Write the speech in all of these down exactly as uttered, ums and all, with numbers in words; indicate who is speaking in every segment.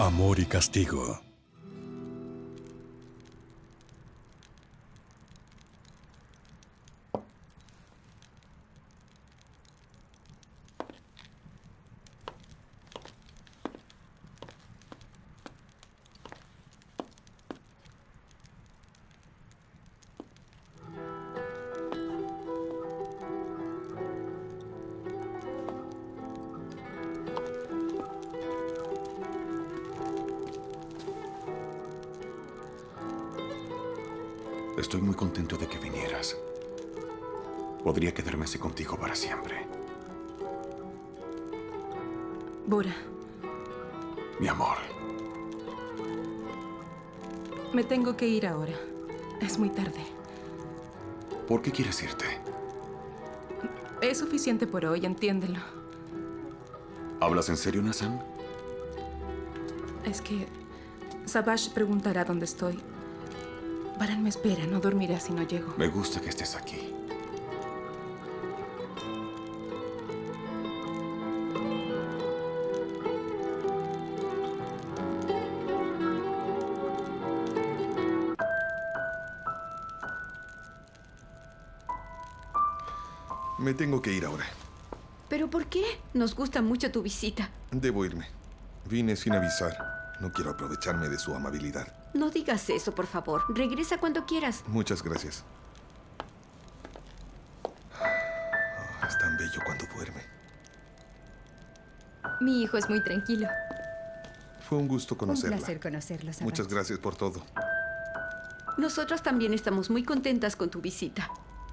Speaker 1: Amor y castigo.
Speaker 2: Estoy muy contento de que vinieras. Podría quedarme así contigo para siempre.
Speaker 3: Bora,
Speaker 2: Mi amor.
Speaker 3: me tengo que ir ahora. Es muy tarde.
Speaker 2: ¿Por qué quieres irte?
Speaker 3: Es suficiente por hoy, entiéndelo.
Speaker 2: ¿Hablas en serio, Nazan?
Speaker 3: Es que Savage preguntará dónde estoy. Baran me espera, no dormirá si no llego.
Speaker 2: Me gusta que estés aquí.
Speaker 4: Me tengo que ir ahora.
Speaker 5: ¿Pero por qué? Nos gusta mucho tu visita.
Speaker 4: Debo irme. Vine sin avisar. No quiero aprovecharme de su amabilidad.
Speaker 5: No digas eso, por favor. Regresa cuando quieras.
Speaker 4: Muchas gracias. Oh, es tan bello cuando duerme.
Speaker 6: Mi hijo es muy tranquilo.
Speaker 4: Fue un gusto conocerla.
Speaker 6: Un placer conocerlo, Savage.
Speaker 4: Muchas gracias por todo.
Speaker 5: Nosotros también estamos muy contentas con tu visita.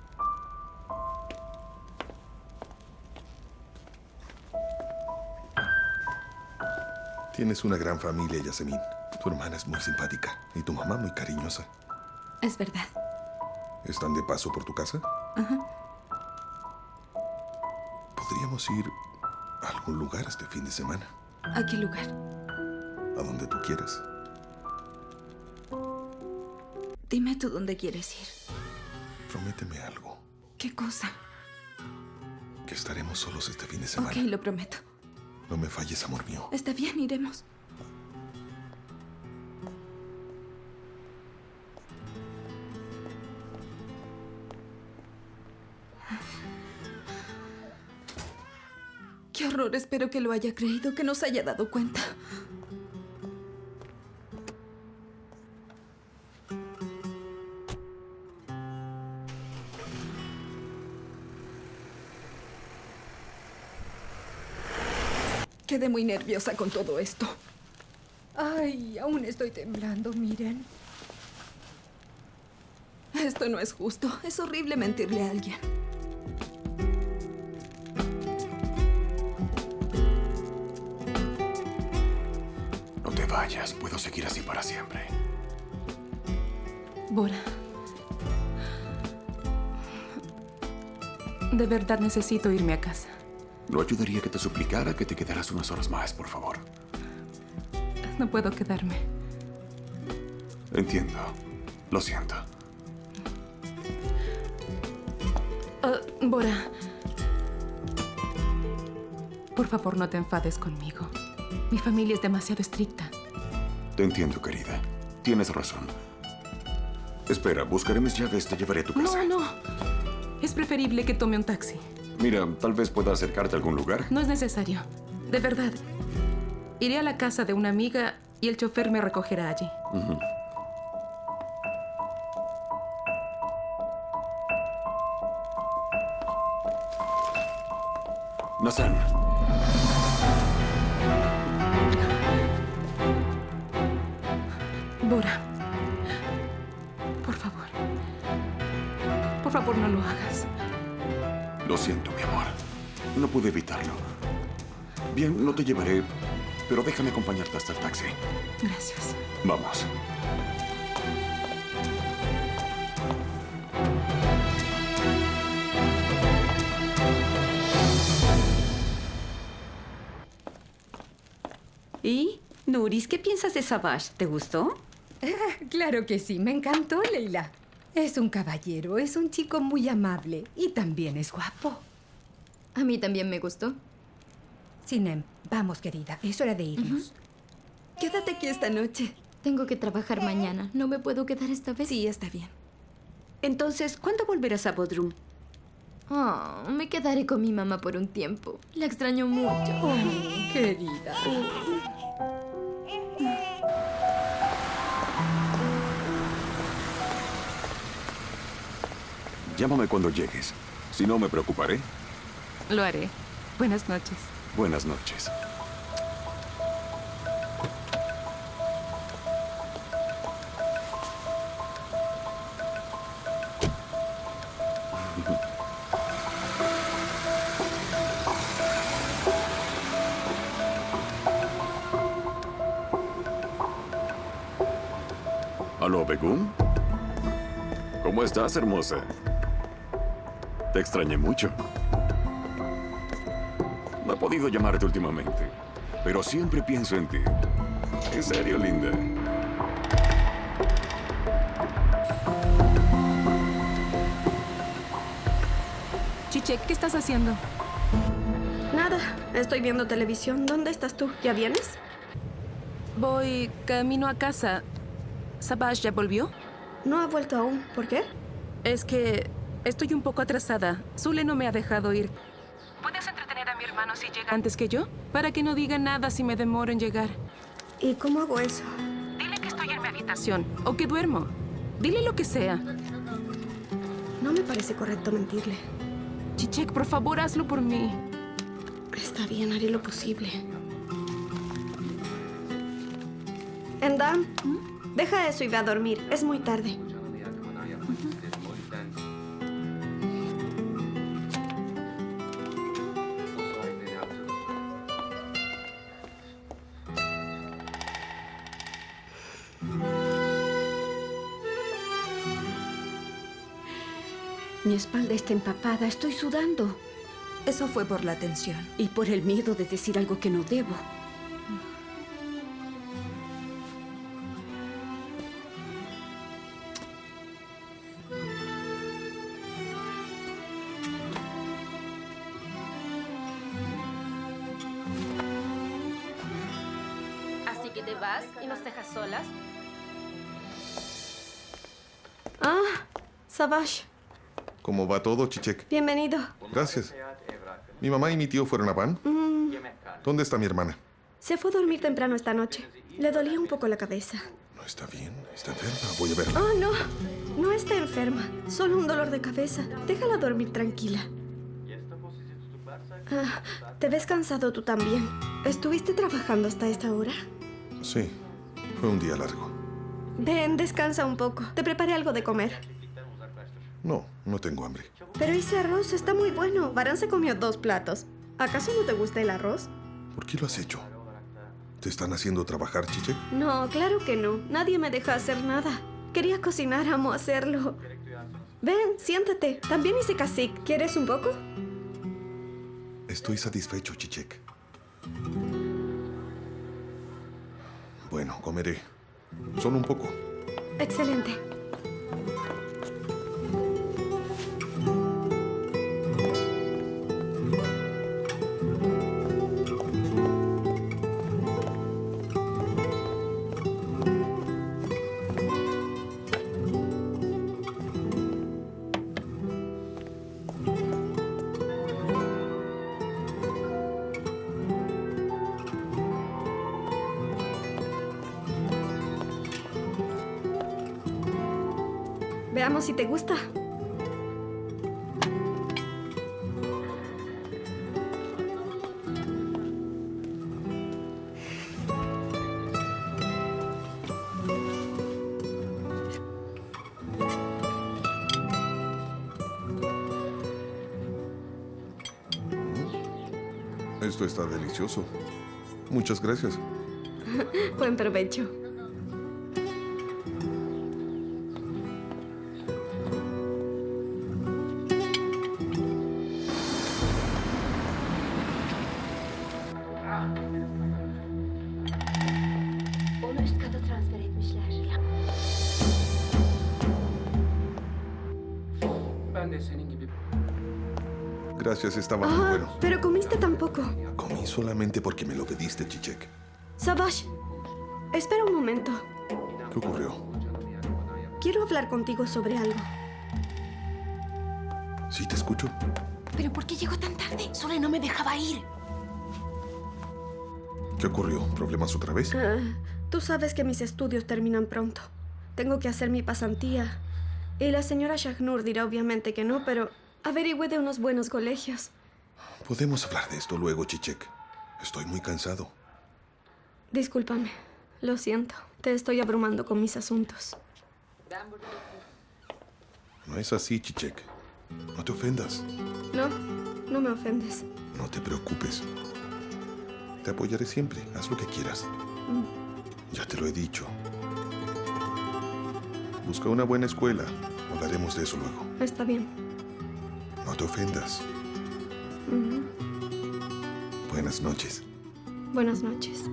Speaker 4: Tienes una gran familia, Yasemin. Tu hermana es muy simpática y tu mamá muy cariñosa.
Speaker 3: Es verdad.
Speaker 4: ¿Están de paso por tu casa?
Speaker 3: Ajá.
Speaker 4: Podríamos ir a algún lugar este fin de semana.
Speaker 3: ¿A qué lugar?
Speaker 4: A donde tú quieras.
Speaker 3: Dime tú dónde quieres ir.
Speaker 4: Prométeme algo.
Speaker 3: ¿Qué cosa?
Speaker 4: Que estaremos solos este fin de semana.
Speaker 3: Ok, lo prometo.
Speaker 4: No me falles, amor mío.
Speaker 3: Está bien, iremos. Qué horror, espero que lo haya creído, que no se haya dado cuenta. Quedé muy nerviosa con todo esto.
Speaker 6: Ay, aún estoy temblando, miren.
Speaker 3: Esto no es justo. Es horrible mentirle a alguien.
Speaker 2: No te vayas. Puedo seguir así para siempre.
Speaker 3: Bora. De verdad necesito irme a casa.
Speaker 2: No ayudaría que te suplicara que te quedaras unas horas más, por favor.
Speaker 3: No puedo quedarme.
Speaker 2: Entiendo. Lo siento.
Speaker 3: Uh, Bora. Por favor, no te enfades conmigo. Mi familia es demasiado estricta.
Speaker 2: Te entiendo, querida. Tienes razón. Espera, buscaré mis llaves. Te llevaré a tu casa.
Speaker 3: No, no. Es preferible que tome un taxi.
Speaker 2: Mira, tal vez pueda acercarte a algún lugar.
Speaker 3: No es necesario. De verdad. Iré a la casa de una amiga y el chofer me recogerá allí.
Speaker 2: Uh-huh. Nazan.
Speaker 3: Bora. Por favor. Por favor, no lo hagas.
Speaker 2: Lo siento, mi amor. No pude evitarlo. Bien, no te llevaré, pero déjame acompañarte hasta el taxi.
Speaker 3: Gracias.
Speaker 2: Vamos.
Speaker 5: ¿Y? Nuris, ¿qué piensas de Savage? ¿Te gustó?
Speaker 6: Claro que sí, me encantó, Leila. Es un caballero, es un chico muy amable y también es guapo.
Speaker 7: A mí también me gustó.
Speaker 6: Sinem, vamos, querida, es hora de irnos.
Speaker 5: Quédate aquí esta noche.
Speaker 1: Tengo que trabajar mañana. ¿No me puedo quedar esta vez?
Speaker 3: Sí, está bien.
Speaker 5: Entonces, ¿cuándo volverás a Bodrum?
Speaker 1: Oh, me quedaré con mi mamá por un tiempo. La extraño mucho.
Speaker 6: Oh, querida.
Speaker 2: Llámame cuando llegues. Si no, me preocuparé.
Speaker 3: Lo haré. Buenas noches.
Speaker 2: Buenas noches. ¿Aló, Begum? ¿Cómo estás, hermosa? Te extrañé mucho. No he podido llamarte últimamente, pero siempre pienso en ti. En serio, linda.
Speaker 3: Chichek, ¿qué estás haciendo?
Speaker 7: Nada, estoy viendo televisión. ¿Dónde estás tú? ¿Ya vienes?
Speaker 3: Voy camino a casa. ¿Sabash ya volvió?
Speaker 7: No ha vuelto aún. ¿Por qué?
Speaker 3: Es que estoy un poco atrasada. Zule no me ha dejado ir. ¿Puedes entretener a mi hermano si llega antes que yo? Para que no diga nada si me demoro en llegar.
Speaker 7: ¿Y cómo hago eso?
Speaker 3: Dile que estoy en mi habitación o que duermo. Dile lo que sea.
Speaker 7: No me parece correcto mentirle.
Speaker 3: Chichek, por favor, hazlo por mí.
Speaker 7: Está bien, haré lo posible. Endam, deja eso y ve a dormir. Es muy tarde.
Speaker 5: Mi espalda está empapada. Estoy sudando.
Speaker 3: Eso fue por la tensión.
Speaker 5: Y por el miedo de decir algo que no debo.
Speaker 8: Así que te vas y nos dejas solas.
Speaker 7: Ah, Sabash.
Speaker 4: ¿Cómo va todo, Chichek?
Speaker 7: Bienvenido.
Speaker 4: Gracias. Mi mamá y mi tío fueron a Van.
Speaker 7: Mm,
Speaker 4: ¿Dónde está mi hermana?
Speaker 7: se fue a dormir temprano esta noche. Le dolía un poco la cabeza.
Speaker 4: No está bien. Está enferma. Voy a verla.
Speaker 7: Oh, no. No está enferma. Solo un dolor de cabeza. Déjala dormir tranquila. Ah, te ves cansado tú también. ¿Estuviste trabajando hasta esta hora?
Speaker 4: Sí. Fue un día largo.
Speaker 7: Ven, descansa un poco. Te preparé algo de comer.
Speaker 4: No, no tengo hambre.
Speaker 7: Pero ese arroz está muy bueno. Varán se comió dos platos. ¿Acaso no te gusta el arroz?
Speaker 4: ¿Por qué lo has hecho? ¿Te están haciendo trabajar, Chichek?
Speaker 7: No, claro que no. Nadie me deja hacer nada. Quería cocinar, amo hacerlo. Ven, siéntate. También hice cacique. ¿Quieres un poco?
Speaker 4: Estoy satisfecho, Chichek. Bueno, comeré. Solo un poco.
Speaker 7: Excelente. Veamos si te gusta.
Speaker 4: Esto está delicioso. Muchas gracias.
Speaker 7: Buen provecho.
Speaker 8: Onu üst kata transfer etmişler.
Speaker 9: Ben de senin gibi.
Speaker 4: Gracias, estaba muy
Speaker 7: Ah,
Speaker 4: bueno.
Speaker 7: pero comiste tan poco.
Speaker 4: Comí solamente porque me lo pediste, Chichek.
Speaker 7: Sabash, Espera un momento.
Speaker 4: ¿Qué ocurrió?
Speaker 7: Quiero hablar contigo sobre algo.
Speaker 4: ¿Sí te escucho?
Speaker 9: ¿Pero por qué llegó tan tarde? Sole no me dejaba ir.
Speaker 4: ¿Qué ocurrió? ¿Problemas otra vez?
Speaker 7: Uh, tú sabes que mis estudios terminan pronto. Tengo que hacer mi pasantía. Y la señora Shahnur dirá obviamente que no, pero averigüé de unos buenos colegios.
Speaker 4: Podemos hablar de esto luego, Chichek. Estoy muy cansado.
Speaker 7: Discúlpame. Lo siento. Te estoy abrumando con mis asuntos.
Speaker 4: No es así, Chichek. No te ofendas.
Speaker 7: No, no me ofendes.
Speaker 4: No te preocupes. Te apoyaré siempre. Haz lo que quieras. Mm. Ya te lo he dicho. Busca una buena escuela. Hablaremos de eso luego.
Speaker 7: Está bien.
Speaker 4: No te ofendas.
Speaker 7: Uh-huh.
Speaker 4: Buenas noches.
Speaker 7: Buenas noches.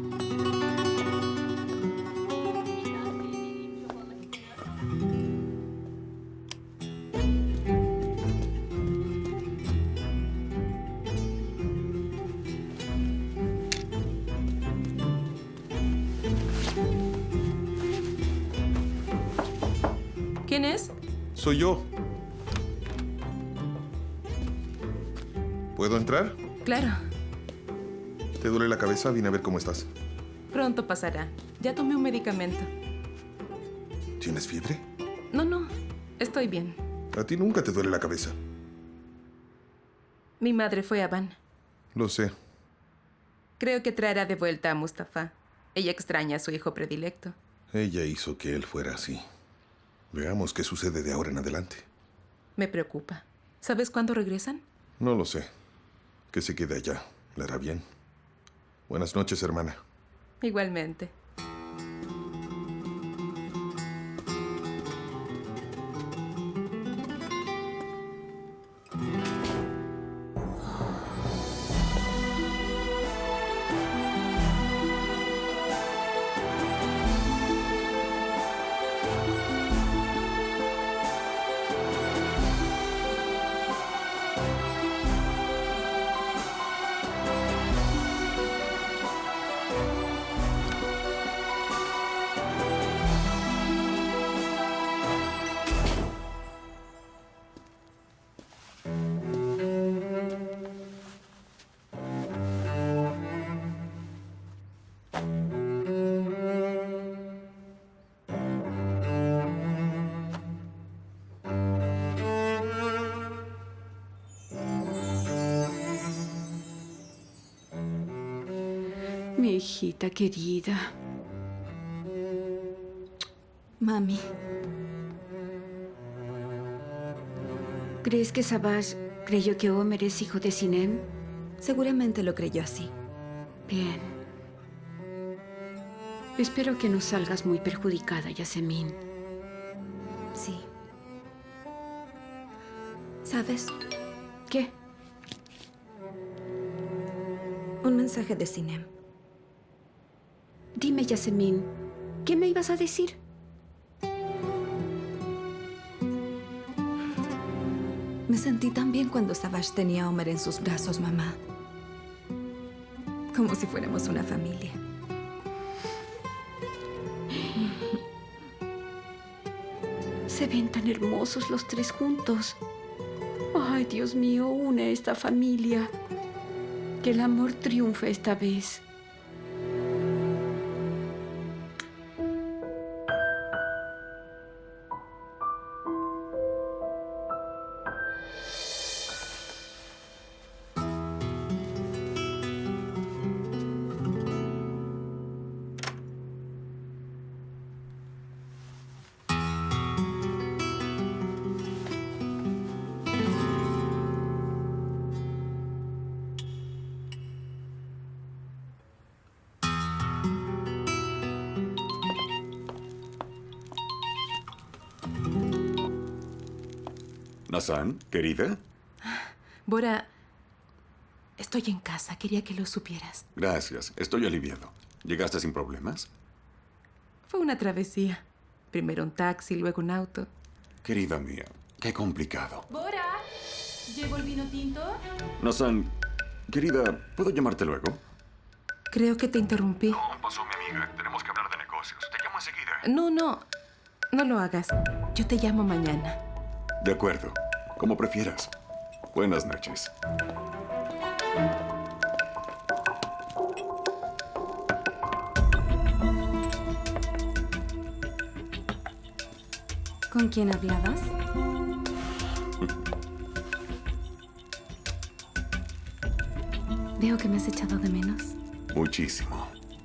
Speaker 3: ¿Quién es?
Speaker 4: Soy yo. ¿Puedo entrar?
Speaker 3: Claro.
Speaker 4: ¿Te duele la cabeza? Vine a ver cómo estás.
Speaker 3: Pronto pasará. Ya tomé un medicamento.
Speaker 4: ¿Tienes fiebre?
Speaker 3: No, no. Estoy bien.
Speaker 4: A ti nunca te duele la cabeza.
Speaker 3: Mi madre fue a Van.
Speaker 4: Lo sé.
Speaker 3: Creo que traerá de vuelta a Mustafa. Ella extraña a su hijo predilecto.
Speaker 4: Ella hizo que él fuera así. Veamos qué sucede de ahora en adelante.
Speaker 3: Me preocupa. ¿Sabes cuándo regresan?
Speaker 4: No lo sé. Que se quede allá. Le hará bien. Buenas noches, hermana.
Speaker 3: Igualmente.
Speaker 5: Mi hijita querida.
Speaker 1: Mami.
Speaker 5: ¿Crees que Savage creyó que Omer es hijo de Sinem?
Speaker 1: Seguramente lo creyó así.
Speaker 5: Bien. Espero que no salgas muy perjudicada, Yasemin.
Speaker 1: Sí. ¿Sabes?
Speaker 5: ¿Qué?
Speaker 1: Un mensaje de Sinem.
Speaker 5: Dime, Yasemin, ¿qué me ibas a decir?
Speaker 1: Me sentí tan bien cuando Savage tenía a Omer en sus brazos, mamá. Como si fuéramos una familia.
Speaker 5: Se ven tan hermosos los tres juntos. Ay, Dios mío, une esta familia. Que el amor triunfe esta vez.
Speaker 2: Nazan, querida.
Speaker 3: Bora, estoy en casa. Quería que lo supieras.
Speaker 2: Gracias. Estoy aliviado. ¿Llegaste sin problemas?
Speaker 3: Fue una travesía. Primero un taxi, luego un auto.
Speaker 2: Querida mía, qué complicado.
Speaker 9: Bora, ¿llegó el vino tinto?
Speaker 2: Nazan, querida, ¿puedo llamarte luego?
Speaker 3: Creo que te interrumpí.
Speaker 2: No, pasó mi amiga. Tenemos que hablar de negocios.
Speaker 3: No, no. No lo hagas. Yo te llamo mañana.
Speaker 2: De acuerdo. Como prefieras. Buenas noches.
Speaker 5: ¿Con quién hablabas? Veo que me has echado de menos.
Speaker 2: Muchísimo.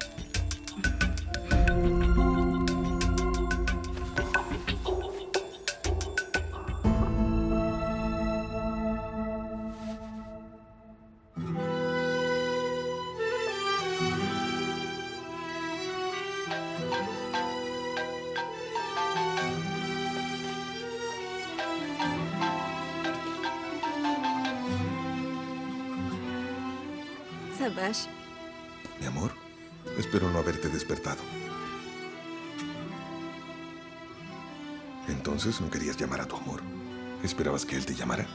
Speaker 5: Savage.
Speaker 4: Mi amor, espero no haberte despertado. Entonces no querías llamar a tu amor. ¿Esperabas que él te llamara?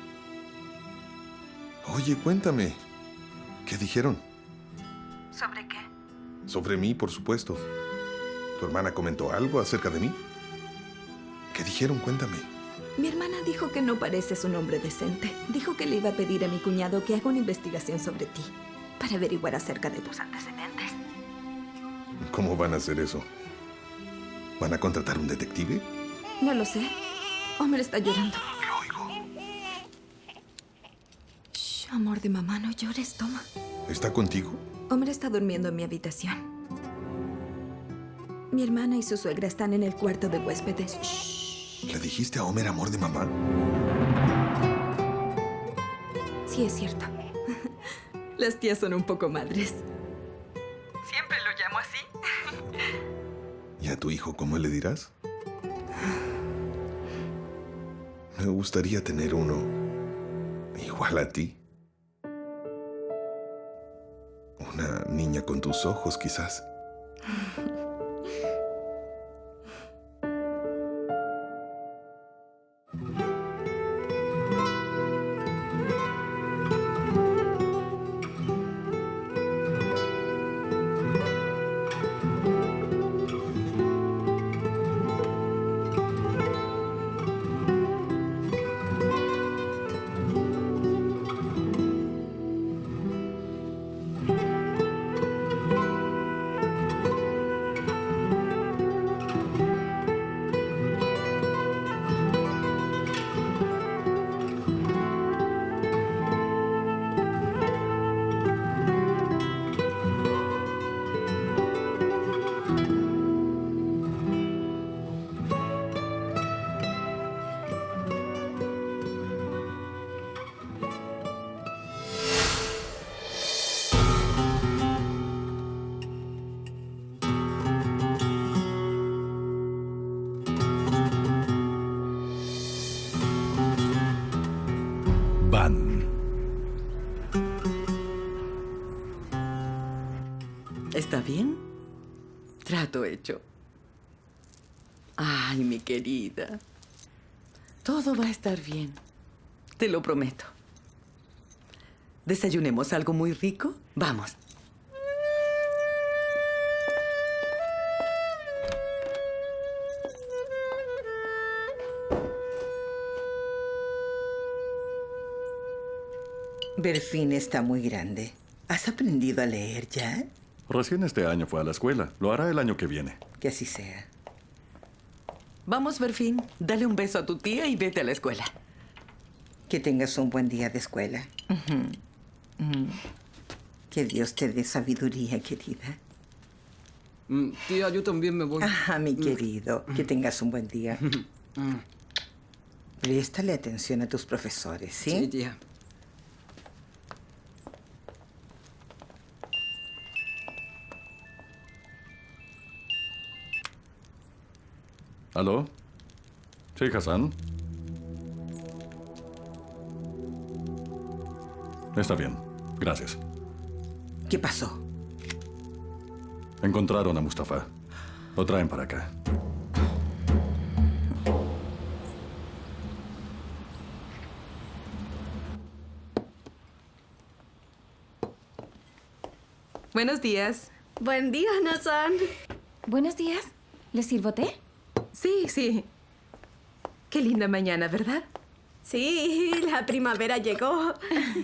Speaker 4: Oye, cuéntame. ¿Qué dijeron?
Speaker 3: ¿Sobre qué?
Speaker 4: Sobre mí, por supuesto. ¿Tu hermana comentó algo acerca de mí? ¿Qué dijeron? Cuéntame.
Speaker 10: Mi hermana dijo que no pareces un hombre decente. Dijo que le iba a pedir a mi cuñado que haga una investigación sobre ti para averiguar acerca de tus antecedentes.
Speaker 4: ¿Cómo van a hacer eso? ¿Van a contratar un detective?
Speaker 10: No lo sé. Homer está llorando.
Speaker 4: Lo oigo.
Speaker 10: Shh, amor de mamá, no llores, toma.
Speaker 4: ¿Está contigo?
Speaker 10: Homer está durmiendo en mi habitación. Mi hermana y su suegra están en el cuarto de huéspedes. Shh.
Speaker 4: ¿Le dijiste a Homer amor de mamá?
Speaker 10: Sí, es cierto. Las tías son un poco madres. Siempre lo llamo así.
Speaker 4: ¿Y a tu hijo cómo le dirás? Me gustaría tener uno igual a ti. Una niña con tus ojos, quizás.
Speaker 11: ¿Está bien? Trato hecho. Ay, mi querida. Todo va a estar bien. Te lo prometo. ¿Desayunemos algo muy rico? Vamos.
Speaker 12: Berfín está muy grande. ¿Has aprendido a leer ya?
Speaker 13: Recién este año fue a la escuela. Lo hará el año que viene.
Speaker 12: Que así sea.
Speaker 11: Vamos, Berfín. Dale un beso a tu tía y vete a la escuela.
Speaker 12: Que tengas un buen día de escuela.
Speaker 11: Uh-huh. Uh-huh.
Speaker 12: Que Dios te dé sabiduría, querida.
Speaker 14: Mm, tía, yo también me voy.
Speaker 12: Ajá, mi querido. Que tengas un buen día. Préstale atención a tus profesores, ¿sí?
Speaker 14: Sí, tía.
Speaker 13: ¿Aló? Sí, Hassan. Está bien. Gracias.
Speaker 12: ¿Qué pasó?
Speaker 13: Encontraron a Mustafa. Lo traen para acá.
Speaker 3: Buenos días.
Speaker 7: Buen día, Nazan.
Speaker 10: Buenos días. ¿Le sirvo té?
Speaker 3: Sí, sí. Qué linda mañana, ¿verdad?
Speaker 7: Sí, la primavera llegó.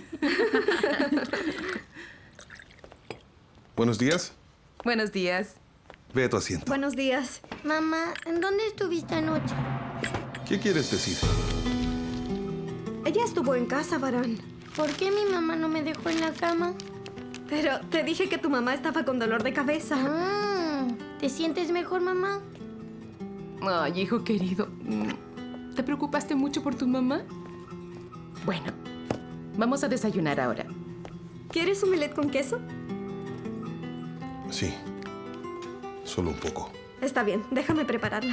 Speaker 4: Buenos días.
Speaker 3: Buenos días.
Speaker 4: Ve a tu asiento.
Speaker 7: Buenos días.
Speaker 15: Mamá, ¿en dónde estuviste anoche?
Speaker 4: ¿Qué quieres decir?
Speaker 7: Ella estuvo en casa, Varán.
Speaker 15: ¿Por qué mi mamá no me dejó en la cama?
Speaker 7: Pero te dije que tu mamá estaba con dolor de cabeza.
Speaker 15: Ah, ¿te sientes mejor, mamá?
Speaker 3: Ay, hijo querido. ¿Te preocupaste mucho por tu mamá? Bueno, vamos a desayunar ahora.
Speaker 7: ¿Quieres un omelette con queso?
Speaker 4: Sí. Solo un poco.
Speaker 7: Está bien, déjame prepararla.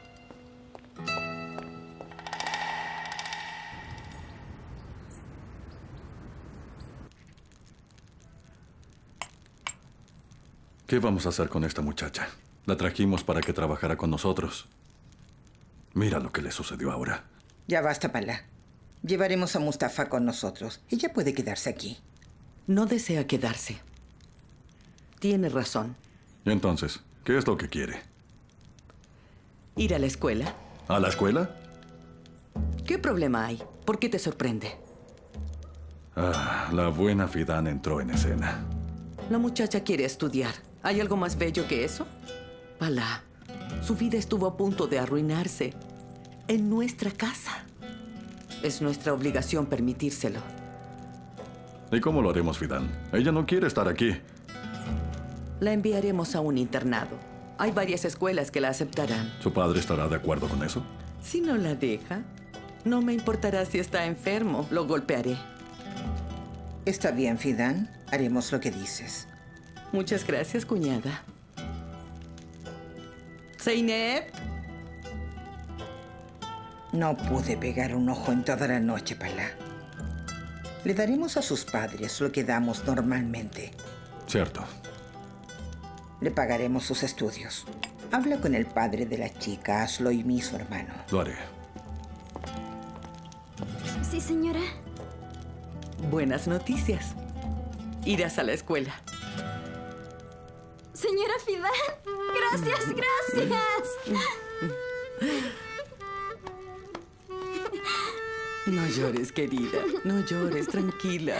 Speaker 13: ¿Qué vamos a hacer con esta muchacha? La trajimos para que trabajara con nosotros. Mira lo que le sucedió ahora.
Speaker 12: Ya basta, Pala. Llevaremos a Mustafa con nosotros. Ella puede quedarse aquí.
Speaker 11: No desea quedarse. Tiene razón.
Speaker 13: ¿Y entonces? ¿Qué es lo que quiere?
Speaker 11: ¿Ir a la escuela?
Speaker 13: ¿A la escuela?
Speaker 11: ¿Qué problema hay? ¿Por qué te sorprende?
Speaker 13: Ah, la buena Fidan entró en escena.
Speaker 11: La muchacha quiere estudiar. ¿Hay algo más bello que eso? Pala, su vida estuvo a punto de arruinarse en nuestra casa. Es nuestra obligación permitírselo.
Speaker 13: ¿Y cómo lo haremos, Fidan? Ella no quiere estar aquí.
Speaker 11: La enviaremos a un internado. Hay varias escuelas que la aceptarán.
Speaker 13: ¿Su padre estará de acuerdo con eso?
Speaker 11: Si no la deja, no me importará si está enfermo. Lo golpearé.
Speaker 12: Está bien, Fidan. Haremos lo que dices.
Speaker 11: Muchas gracias, cuñada. Zeynep.
Speaker 12: No pude pegar un ojo en toda la noche, Pala. Le daremos a sus padres lo que damos normalmente.
Speaker 13: Cierto.
Speaker 12: Le pagaremos sus estudios. Habla con el padre de la chica, hazlo y mi su hermano.
Speaker 13: Lo haré.
Speaker 10: Sí, señora.
Speaker 11: Buenas noticias. Irás a la escuela.
Speaker 10: Señora Fidan, gracias, gracias.
Speaker 11: No llores, querida. No llores, tranquila.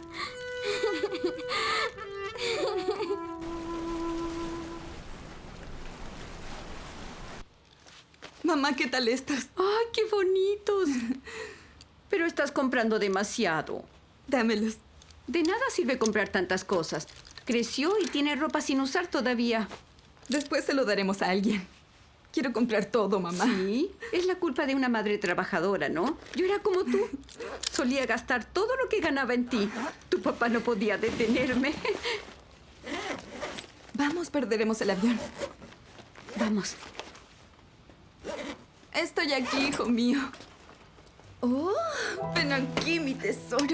Speaker 11: Mamá, ¿qué tal estos?
Speaker 5: ¡Ay, qué bonitos! Pero estás comprando demasiado.
Speaker 10: Dámelos.
Speaker 5: De nada sirve comprar tantas cosas. Creció y tiene ropa sin usar todavía.
Speaker 10: Después se lo daremos a alguien. Quiero comprar todo, mamá.
Speaker 5: Sí, es la culpa de una madre trabajadora, ¿no? Yo era como tú. Solía gastar todo lo que ganaba en ti. Tu papá no podía detenerme.
Speaker 10: Vamos, perderemos el avión.
Speaker 5: Vamos.
Speaker 10: Estoy aquí, hijo mío. Oh, ven aquí, mi tesoro.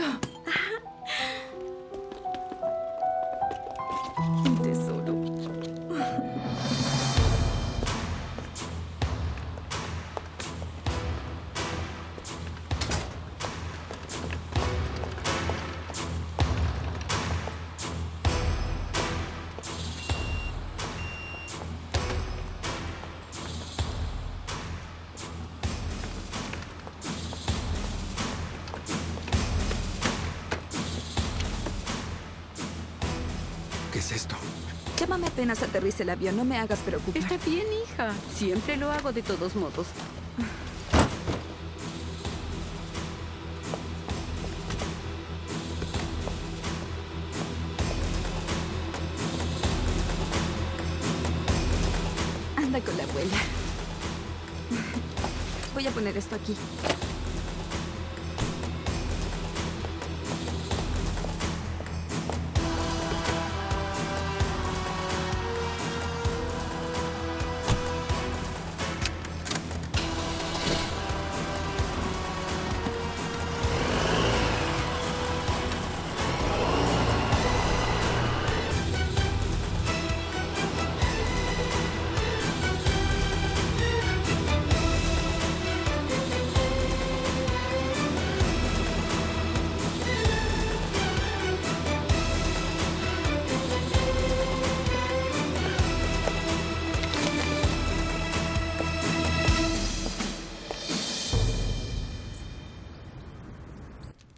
Speaker 10: Mi tesoro.
Speaker 2: ¿Qué es esto?
Speaker 10: Llámame apenas aterrice el avión, no me hagas preocupar.
Speaker 5: Está bien, hija. Siempre lo hago de todos modos.
Speaker 10: Anda con la abuela. Voy a poner esto aquí.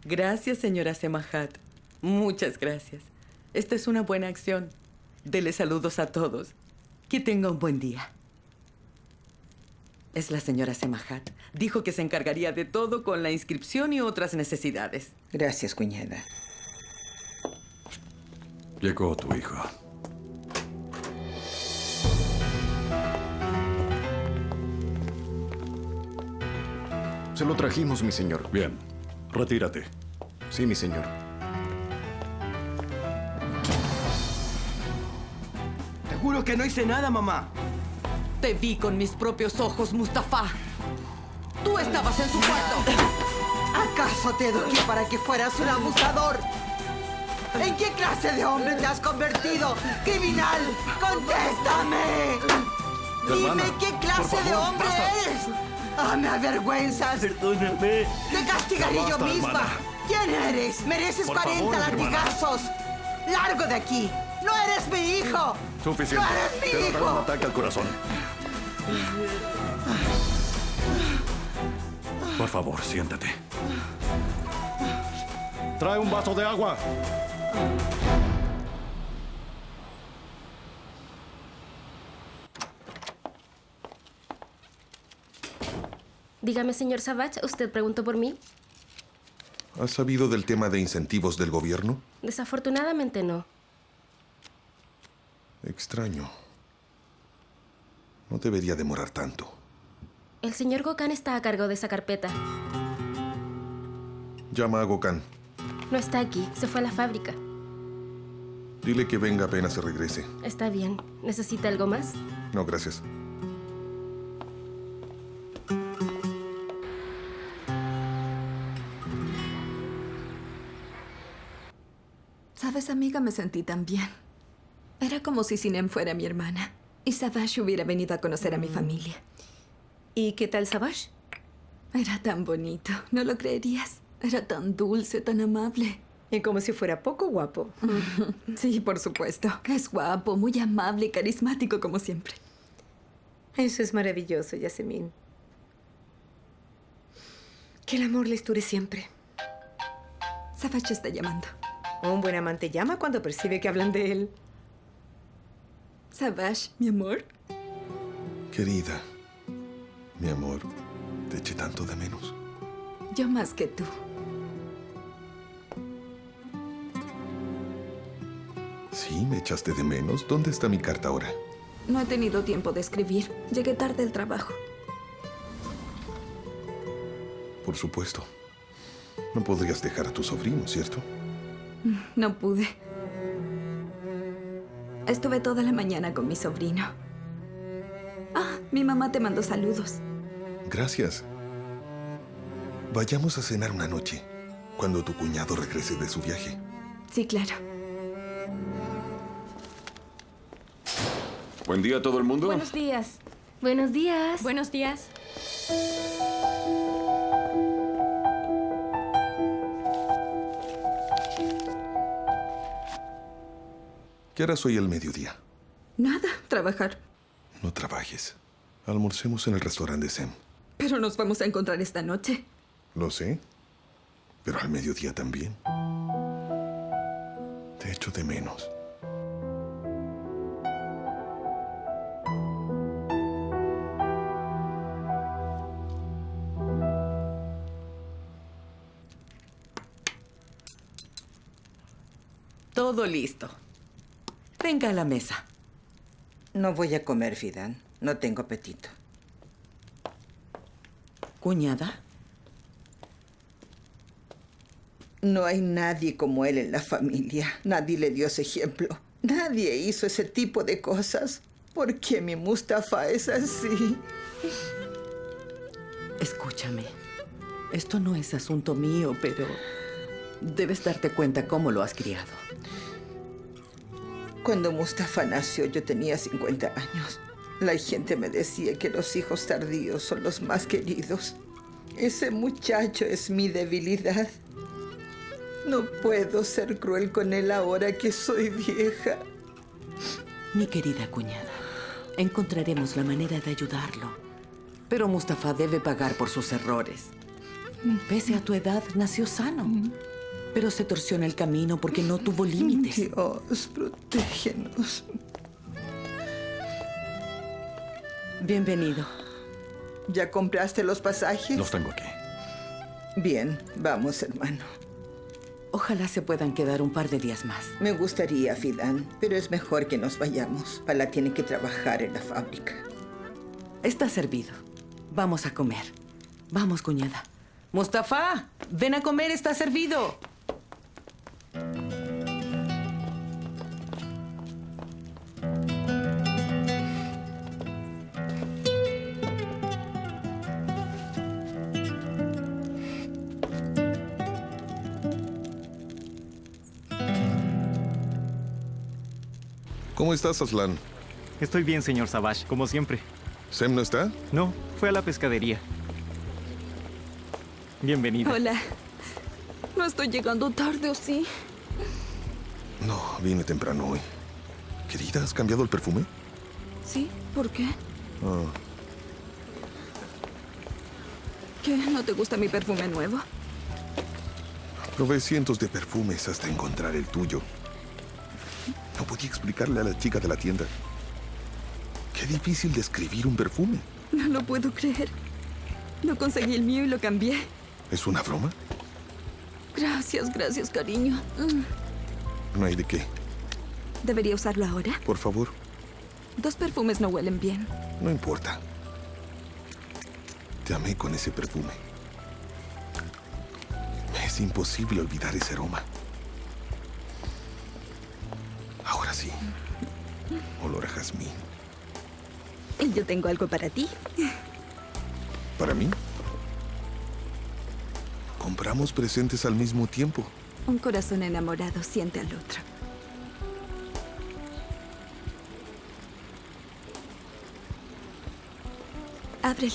Speaker 11: Gracias, señora Semahat. Muchas gracias. Esta es una buena acción. Dele saludos a todos. Que tenga un buen día. Es la señora Semahat. Dijo que se encargaría de todo con la inscripción y otras necesidades.
Speaker 12: Gracias, cuñada.
Speaker 13: Llegó tu hijo.
Speaker 16: Se lo trajimos, mi señor.
Speaker 13: Bien. Retírate.
Speaker 16: Sí, mi señor.
Speaker 17: Te juro que no hice nada, mamá.
Speaker 11: Te vi con mis propios ojos, Mustafa. Tú estabas en su cuarto.
Speaker 18: ¿Acaso te eduqué para que fueras un abusador? ¿En qué clase de hombre te has convertido? ¡Criminal! ¡Contéstame!
Speaker 17: Hermana,
Speaker 18: Dime qué clase
Speaker 17: por favor,
Speaker 18: de hombre
Speaker 17: basta.
Speaker 18: eres. ¡Ah, me avergüenzas!
Speaker 17: Perdóname.
Speaker 18: ¡Te castigaré
Speaker 17: Basta,
Speaker 18: yo misma!
Speaker 17: hermana.
Speaker 18: ¿Quién eres? ¡Mereces
Speaker 17: Por
Speaker 18: cuarenta
Speaker 17: favor, hermana.
Speaker 18: latigazos! ¡Largo de aquí! ¡No eres mi hijo!
Speaker 13: Suficiente.
Speaker 18: ¡No eres mi
Speaker 13: Te dará un
Speaker 18: hijo!
Speaker 13: ataque al corazón. Por favor, siéntate.
Speaker 16: Trae un vaso de agua.
Speaker 8: Dígame, señor Savage, ¿usted preguntó por mí?
Speaker 4: ¿Has sabido del tema de incentivos del gobierno?
Speaker 8: Desafortunadamente no.
Speaker 4: Extraño. No debería demorar tanto.
Speaker 8: El señor Gokhan está a cargo de esa carpeta.
Speaker 4: Llama a Gokhan.
Speaker 8: No está aquí, se fue a la fábrica.
Speaker 4: Dile que venga apenas se regrese.
Speaker 8: Está bien. ¿Necesita algo más?
Speaker 4: No, gracias.
Speaker 10: Sabes, amiga, me sentí tan bien. Era como si Sinem fuera mi hermana y Savage hubiera venido a conocer a mi familia.
Speaker 19: ¿Y qué tal Savage?
Speaker 10: Era tan bonito, no lo creerías. Era tan dulce, tan amable.
Speaker 19: Y como si fuera poco guapo.
Speaker 10: Sí, por supuesto. Es guapo, muy amable y carismático como siempre.
Speaker 19: Eso es maravilloso, Yasemin. Que el amor les dure siempre.
Speaker 10: Savage está llamando.
Speaker 19: Un buen amante llama cuando percibe que hablan de él.
Speaker 10: Savage, mi amor.
Speaker 4: Querida, mi amor, te eché tanto de menos.
Speaker 10: Yo más que tú.
Speaker 4: Sí, me echaste de menos. ¿Dónde está mi carta ahora?
Speaker 10: No he tenido tiempo de escribir. Llegué tarde al trabajo.
Speaker 4: Por supuesto. No podrías dejar a tu sobrino, ¿cierto?
Speaker 10: No pude. Estuve toda la mañana con mi sobrino. Ah, mi mamá te mandó saludos.
Speaker 4: Gracias. Vayamos a cenar una noche, cuando tu cuñado regrese de su viaje.
Speaker 10: Sí, claro.
Speaker 2: Buen día a todo el mundo.
Speaker 8: Buenos días. Buenos días.
Speaker 1: Buenos días.
Speaker 4: ¿Qué hora hoy al mediodía?
Speaker 10: Nada, trabajar.
Speaker 4: No trabajes. Almorcemos en el restaurante de Sem.
Speaker 10: Pero nos vamos a encontrar esta noche.
Speaker 4: Lo sé. Pero al mediodía también. Te echo de menos.
Speaker 11: Todo listo. Venga a la mesa.
Speaker 12: No voy a comer, Fidan. No tengo apetito.
Speaker 11: ¿Cuñada?
Speaker 12: No hay nadie como él en la familia. Nadie le dio ese ejemplo. Nadie hizo ese tipo de cosas. ¿Por qué mi Mustafa es así?
Speaker 11: Escúchame. Esto no es asunto mío, pero debes darte cuenta cómo lo has criado.
Speaker 12: Cuando Mustafa nació, yo tenía cincuenta años. La gente me decía que los hijos tardíos son los más queridos. Ese muchacho es mi debilidad. No puedo ser cruel con él ahora que soy vieja.
Speaker 11: Mi querida cuñada, encontraremos la manera de ayudarlo. Pero Mustafa debe pagar por sus errores. Pese a tu edad, nació sano. Pero se torció en el camino porque no tuvo límites.
Speaker 12: Dios, protégenos.
Speaker 11: Bienvenido.
Speaker 12: ¿Ya compraste los pasajes?
Speaker 13: Los tengo aquí.
Speaker 12: Bien, vamos, hermano.
Speaker 11: Ojalá se puedan quedar un par de días más.
Speaker 12: Me gustaría, Fidan, pero es mejor que nos vayamos. Pala tiene que trabajar en la fábrica.
Speaker 11: Está servido. Vamos a comer. Vamos, cuñada. Mustafa, ven a comer, está servido.
Speaker 4: ¿Cómo estás, Aslan?
Speaker 20: Estoy bien, señor Savage, como siempre.
Speaker 4: ¿Sem no está?
Speaker 20: No, fue a la pescadería. Bienvenida.
Speaker 10: Hola. ¿No estoy llegando tarde o sí?
Speaker 4: No, vine temprano hoy. Querida, ¿has cambiado el perfume?
Speaker 10: Sí, ¿por qué?
Speaker 4: Ah,
Speaker 10: ¿Qué? ¿No te gusta mi perfume nuevo?
Speaker 4: probé cientos de perfumes hasta encontrar el tuyo. No podía explicarle a la chica de la tienda. Qué difícil describir un perfume.
Speaker 10: No lo puedo creer. No conseguí el mío y lo cambié.
Speaker 4: ¿Es una broma?
Speaker 10: Gracias, gracias, cariño. Mm.
Speaker 4: No hay de qué.
Speaker 10: ¿Debería usarlo ahora?
Speaker 4: Por favor.
Speaker 10: Dos perfumes no huelen bien.
Speaker 4: No importa. Te amé con ese perfume. Me es imposible olvidar ese aroma. Ahora sí. Olor a jazmín.
Speaker 10: Y yo tengo algo para ti.
Speaker 4: ¿Para mí? Compramos presentes al mismo tiempo.
Speaker 10: Un corazón enamorado siente al otro. Ábrelo.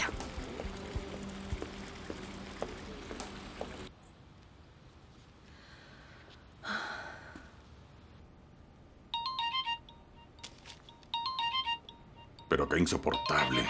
Speaker 2: Pero qué insoportable.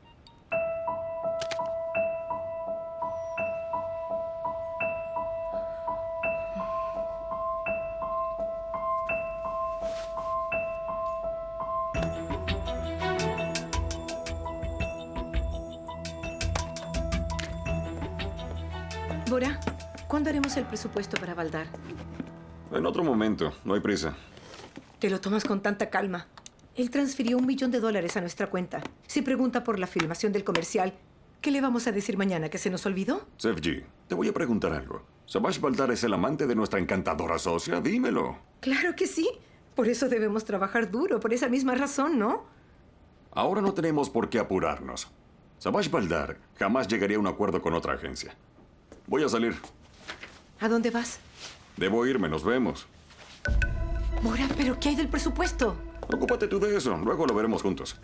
Speaker 19: Bora, ¿cuándo haremos el presupuesto para Baldar?
Speaker 2: En otro momento, no hay prisa.
Speaker 19: Te lo tomas con tanta calma. Él transfirió un millón de dólares a nuestra cuenta. Si pregunta por la filmación del comercial, ¿qué le vamos a decir mañana? ¿Que se nos olvidó?
Speaker 2: Sefji, te voy a preguntar algo. ¿Savage Baldar es el amante de nuestra encantadora socia? Dímelo.
Speaker 19: Claro que sí. Por eso debemos trabajar duro, por esa misma razón, ¿no?
Speaker 2: Ahora no tenemos por qué apurarnos. Savage Baldar jamás llegaría a un acuerdo con otra agencia. Voy a salir.
Speaker 19: ¿A dónde vas?
Speaker 2: Debo irme, nos vemos.
Speaker 19: Bora, ¿pero qué hay del presupuesto?
Speaker 2: Ocúpate tú de eso, luego lo veremos juntos.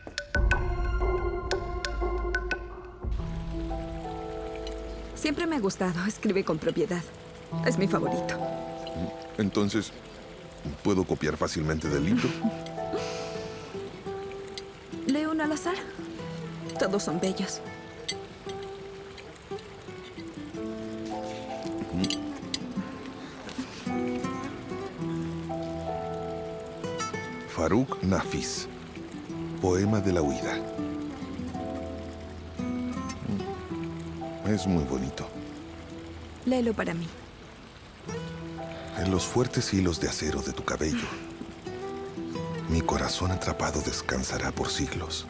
Speaker 10: Siempre me ha gustado. Escribe con propiedad. Es mi favorito.
Speaker 4: Entonces, ¿puedo copiar fácilmente del libro?
Speaker 10: Lee uno al azar. Todos son bellos.
Speaker 4: Faruk Nafis. Poema de la huida. Es muy bonito.
Speaker 10: Léelo para mí.
Speaker 4: En los fuertes hilos de acero de tu cabello, mi corazón atrapado descansará por siglos.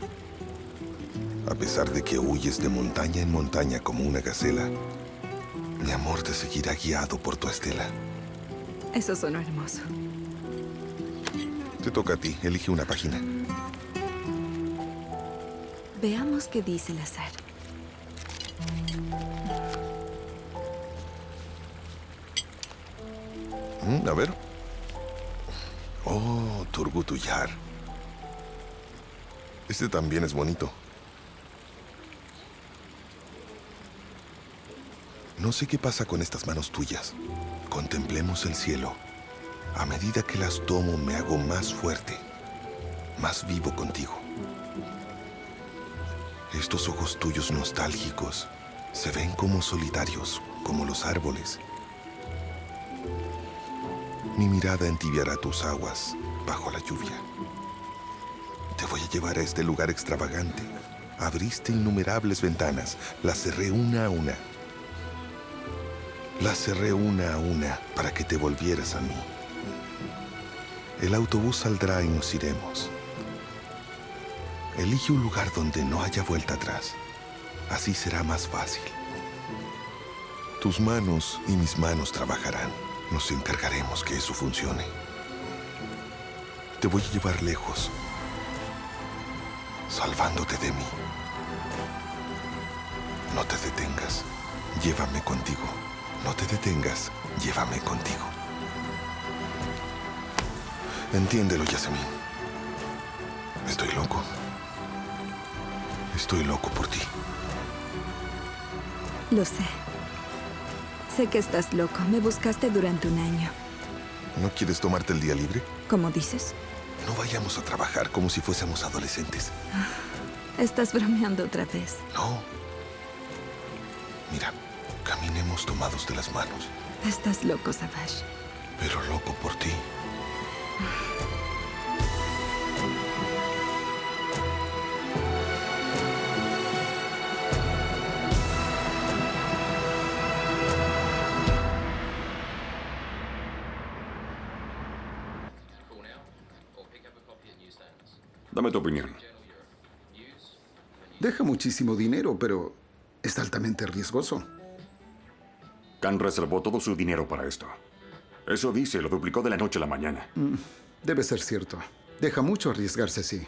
Speaker 4: A pesar de que huyes de montaña en montaña como una gacela, mi amor te seguirá guiado por tu estela.
Speaker 10: Eso sonó hermoso.
Speaker 4: Te toca a ti. Elige una página.
Speaker 10: Veamos qué dice el azar.
Speaker 4: Mm, a ver. Oh, Turgut Uyar. Este también es bonito. No sé qué pasa con estas manos tuyas. Contemplemos el cielo. A medida que las tomo, me hago más fuerte, más vivo contigo. Estos ojos tuyos nostálgicos Se ven como solitarios, como los árboles. Mi mirada entibiará tus aguas bajo la lluvia. Te voy a llevar a este lugar extravagante. Abriste innumerables ventanas. Las cerré una a una. Las cerré una a una para que te volvieras a mí. El autobús saldrá y nos iremos. Elige un lugar donde no haya vuelta atrás. Así será más fácil. Tus manos y mis manos trabajarán. Nos encargaremos que eso funcione. Te voy a llevar lejos, salvándote de mí. No te detengas. Llévame contigo. No te detengas. Llévame contigo. Entiéndelo, Yasemin. Estoy loco. Estoy loco por ti.
Speaker 10: Lo sé. Sé que estás loco. Me buscaste durante un año.
Speaker 4: ¿No quieres tomarte el día libre?
Speaker 10: ¿Cómo dices?
Speaker 4: No vayamos a trabajar como si fuésemos adolescentes.
Speaker 10: Estás bromeando otra vez.
Speaker 4: No. Mira, caminemos tomados de las manos.
Speaker 10: Estás loco, Savage.
Speaker 4: Pero loco por ti.
Speaker 2: Dame tu opinión.
Speaker 21: Deja muchísimo dinero, pero es altamente riesgoso.
Speaker 2: Khan reservó todo su dinero para esto. Eso dice, lo duplicó de la noche a la mañana.
Speaker 21: Mm, debe ser cierto. Deja mucho arriesgarse así.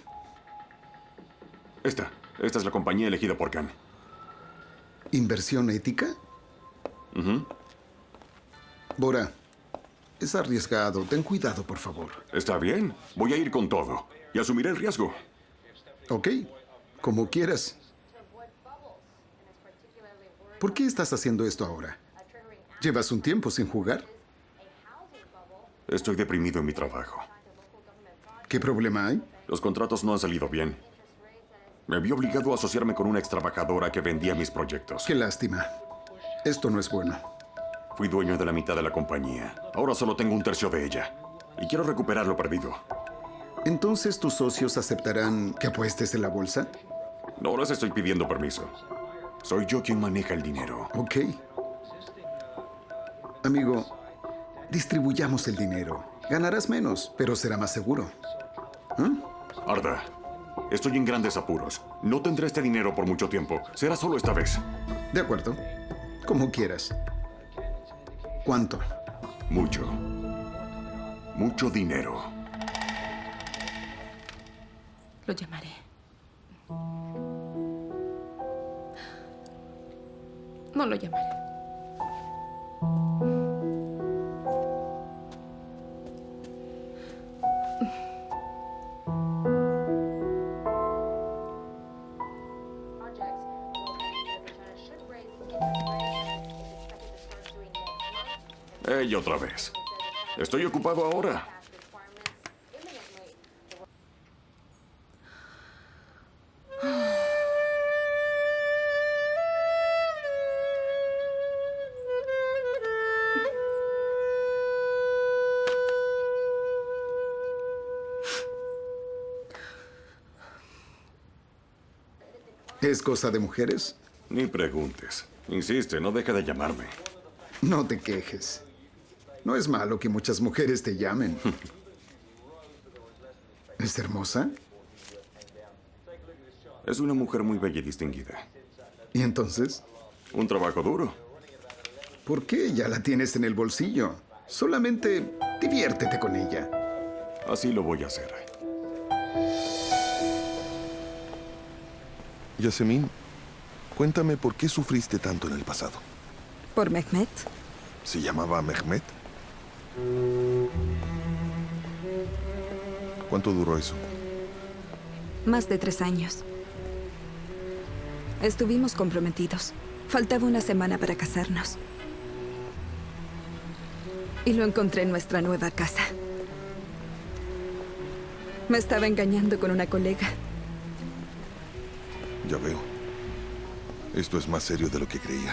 Speaker 2: Esta, esta es la compañía elegida por Khan.
Speaker 21: ¿Inversión ética?
Speaker 2: Uh-huh.
Speaker 21: Bora, es arriesgado. Ten cuidado, por favor.
Speaker 2: Está bien. Voy a ir con todo. Y asumiré el riesgo.
Speaker 21: Ok, como quieras. ¿Por qué estás haciendo esto ahora? ¿Llevas un tiempo sin jugar?
Speaker 2: Estoy deprimido en mi trabajo.
Speaker 21: ¿Qué problema hay?
Speaker 2: Los contratos no han salido bien. Me vi obligado a asociarme con una extrabajadora que vendía mis proyectos.
Speaker 21: Qué lástima. Esto no es bueno.
Speaker 2: Fui dueño de la mitad de la compañía. Ahora solo tengo un tercio de ella. Y quiero recuperar lo perdido.
Speaker 21: ¿Entonces tus socios aceptarán que apuestes en la bolsa?
Speaker 2: No les estoy pidiendo permiso. Soy yo quien maneja el dinero.
Speaker 21: Ok. Amigo, distribuyamos el dinero. Ganarás menos, pero será más seguro. ¿Eh?
Speaker 2: Arda, estoy en grandes apuros. No tendré este dinero por mucho tiempo. Será solo esta vez.
Speaker 21: De acuerdo. Como quieras. ¿Cuánto?
Speaker 2: Mucho. Mucho dinero.
Speaker 3: Lo llamaré. No lo llamaré.
Speaker 2: Ey, otra vez. Estoy ocupado ahora.
Speaker 21: ¿Es cosa de mujeres?
Speaker 2: Ni preguntes. Insiste, no deja de llamarme.
Speaker 21: No te quejes. No es malo que muchas mujeres te llamen. ¿Es hermosa?
Speaker 2: Es una mujer muy bella y distinguida.
Speaker 21: ¿Y entonces?
Speaker 2: Un trabajo duro.
Speaker 21: ¿Por qué? Ya la tienes en el bolsillo. Solamente diviértete con ella.
Speaker 2: Así lo voy a hacer.
Speaker 4: Yasemin, cuéntame por qué sufriste tanto en el pasado.
Speaker 10: ¿Por Mehmet?
Speaker 4: ¿Se llamaba Mehmet? ¿Cuánto duró eso?
Speaker 10: Más de tres años. Estuvimos comprometidos. Faltaba una semana para casarnos. Y lo encontré en nuestra nueva casa. Me estaba engañando con una colega.
Speaker 4: Ya veo. Esto es más serio de lo que creía.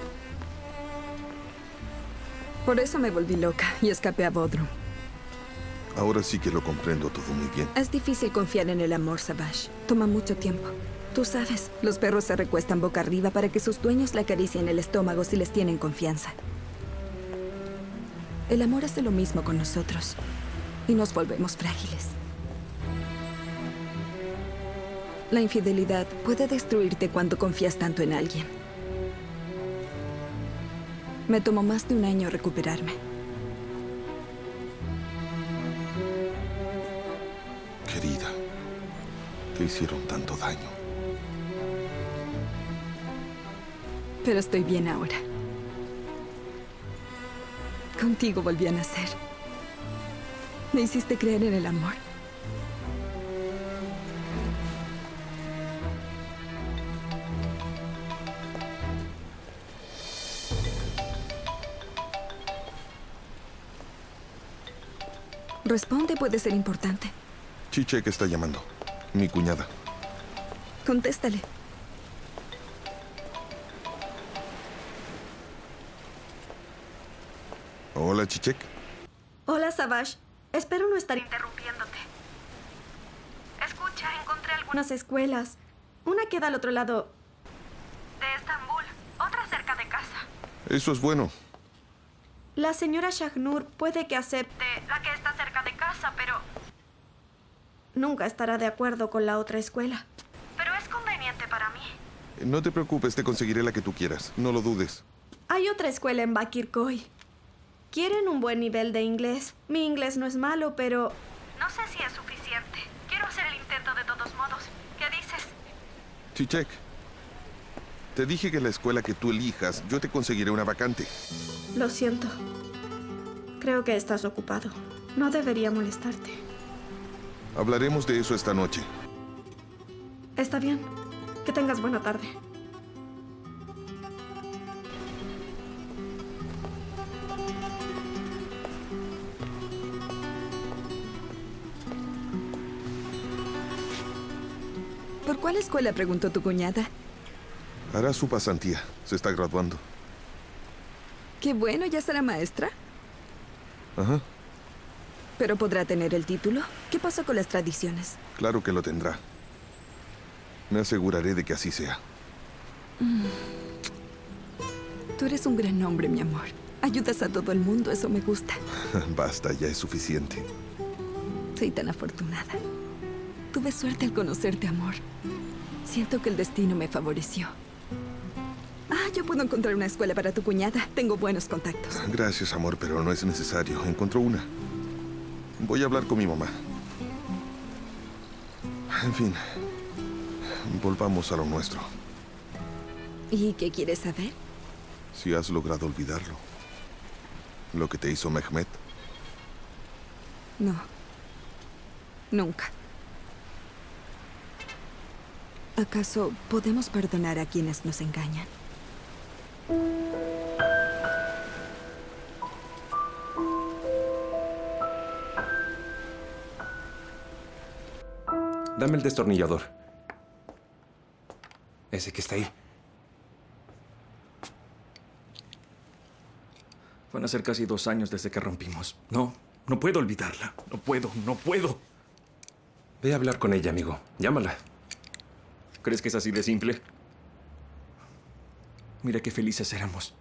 Speaker 10: Por eso me volví loca y escapé a Bodrum.
Speaker 4: Ahora sí que lo comprendo todo muy bien.
Speaker 10: Es difícil confiar en el amor, Savage. Toma mucho tiempo. Tú sabes, los perros se recuestan boca arriba para que sus dueños le acaricien el estómago si les tienen confianza. El amor hace lo mismo con nosotros y nos volvemos frágiles. La infidelidad puede destruirte cuando confías tanto en alguien. Me tomó más de un año recuperarme.
Speaker 4: Querida, te hicieron tanto daño.
Speaker 10: Pero estoy bien ahora. Contigo volví a nacer. Me hiciste creer en el amor. Responde, puede ser importante.
Speaker 4: Chichek está llamando. Mi cuñada.
Speaker 10: Contéstale.
Speaker 4: Hola, Chichek.
Speaker 7: Hola, Savage. Espero no estar interrumpiéndote. Escucha, encontré algunas escuelas. Una queda al otro lado de Estambul, otra cerca de casa.
Speaker 4: Eso es bueno.
Speaker 7: La señora Shahnur puede que acepte la que está cerca de casa, pero nunca estará de acuerdo con la otra escuela. Pero es conveniente para mí.
Speaker 4: No te preocupes, te conseguiré la que tú quieras. No lo dudes.
Speaker 7: Hay otra escuela en Bakirkoy. Quieren un buen nivel de inglés. Mi inglés no es malo, pero no sé si es suficiente. Quiero hacer el intento de todos modos. ¿Qué dices?
Speaker 4: Chichek, te dije que la escuela que tú elijas, yo te conseguiré una vacante.
Speaker 7: Lo siento. Creo que estás ocupado. No debería molestarte.
Speaker 4: Hablaremos de eso esta noche.
Speaker 7: Está bien. Que tengas buena tarde.
Speaker 10: ¿Por cuál escuela preguntó tu cuñada?
Speaker 4: Hará su pasantía. Se está graduando.
Speaker 10: Qué bueno, ¿ya será maestra?
Speaker 4: Ajá.
Speaker 10: ¿Pero podrá tener el título? ¿Qué pasó con las tradiciones?
Speaker 4: Claro que lo tendrá. Me aseguraré de que así sea.
Speaker 10: Mm. Tú eres un gran hombre, mi amor. Ayudas a todo el mundo, eso me gusta.
Speaker 4: Basta, ya es suficiente.
Speaker 10: Soy tan afortunada. Tuve suerte al conocerte, amor. Siento que el destino me favoreció. Ah, yo puedo encontrar una escuela para tu cuñada. Tengo buenos contactos.
Speaker 4: Gracias, amor, pero no es necesario. Encontró una. Voy a hablar con mi mamá. En fin, volvamos a lo nuestro.
Speaker 10: ¿Y qué quieres saber?
Speaker 4: Si has logrado olvidarlo. Lo que te hizo Mehmet.
Speaker 10: No. Nunca. ¿Acaso podemos perdonar a quienes nos engañan?
Speaker 6: Dame el destornillador. Ese que está ahí.
Speaker 22: Van a ser casi dos años desde que rompimos. No, no puedo olvidarla. No puedo, no puedo.
Speaker 6: Ve a hablar con ella, amigo. Llámala.
Speaker 22: ¿Crees que es así de simple? Mira qué felices éramos.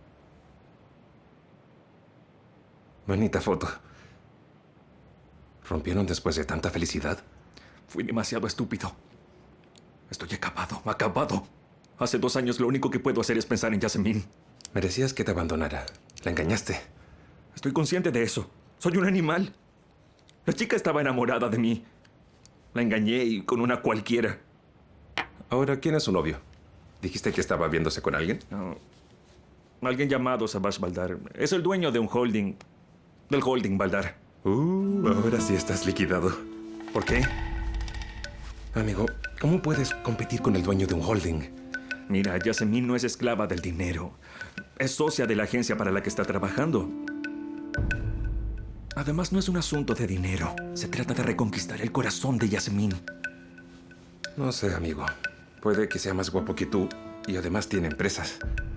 Speaker 6: Bonita foto. ¿Rompieron después de tanta felicidad?
Speaker 22: Fui demasiado estúpido. Estoy acabado, acabado. Hace dos años lo único que puedo hacer es pensar en Yasemin.
Speaker 6: Merecías que te abandonara. La engañaste.
Speaker 22: Estoy consciente de eso. Soy un animal. La chica estaba enamorada de mí. La engañé y con una cualquiera.
Speaker 6: Ahora, ¿quién es su novio? ¿Dijiste que estaba viéndose con alguien?
Speaker 22: No. Alguien llamado Savage Baldar. Es el dueño de un holding. Del holding Baldar.
Speaker 6: Uh, ahora sí estás liquidado.
Speaker 22: ¿Por qué?
Speaker 6: Amigo, ¿cómo puedes competir con el dueño de un holding?
Speaker 22: Mira, Yasemin no es esclava del dinero. Es socia de la agencia para la que está trabajando. Además, no es un asunto de dinero. Se trata de reconquistar el corazón de Yasemin.
Speaker 6: No sé, amigo. Puede que sea más guapo que tú, Y además tiene empresas.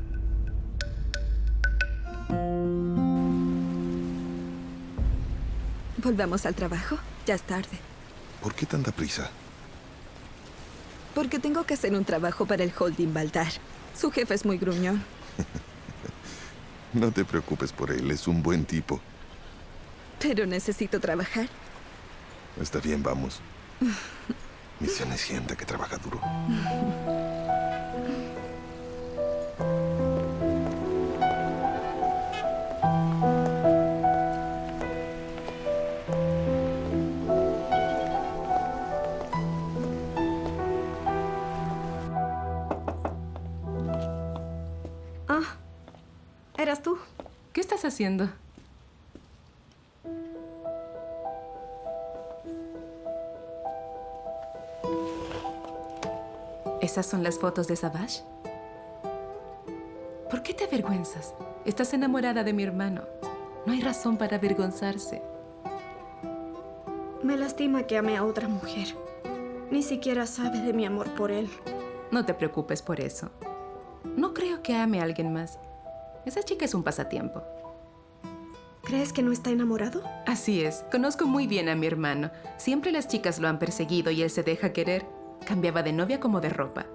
Speaker 10: Volvamos al trabajo. Ya es tarde.
Speaker 4: ¿Por qué tanta prisa?
Speaker 10: Porque tengo que hacer un trabajo para el holding Baldar. Su jefe es muy gruñón.
Speaker 4: No te preocupes por él, es un buen tipo.
Speaker 10: Pero necesito trabajar.
Speaker 4: Está bien, vamos. Misión es gente que trabaja duro.
Speaker 7: Ah, ¿eras tú?
Speaker 3: ¿Qué estás haciendo? ¿Esas son las fotos de Savage? ¿Por qué te avergüenzas? Estás enamorada de mi hermano. No hay razón para avergonzarse.
Speaker 7: Me lastima que ame a otra mujer. Ni siquiera sabe de mi amor por él.
Speaker 3: No te preocupes por eso. No creo que ame a alguien más. Esa chica es un pasatiempo.
Speaker 7: ¿Crees que no está enamorado?
Speaker 3: Así es. Conozco muy bien a mi hermano. Siempre las chicas lo han perseguido y él se deja querer. Cambiaba de novia como de ropa.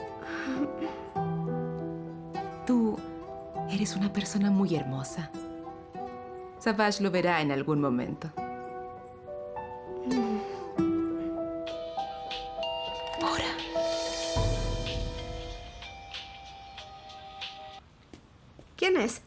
Speaker 3: Tú eres una persona muy hermosa. Savage lo verá en algún momento. Ahora.
Speaker 7: ¿Quién es?